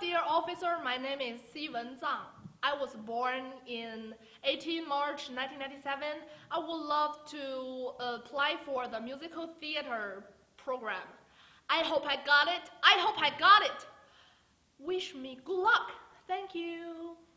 dear officer. My name is Xiwen Zhang. I was born in 18 March 1997. I would love to apply for the musical theater program. I hope I got it. I hope I got it. Wish me good luck. Thank you.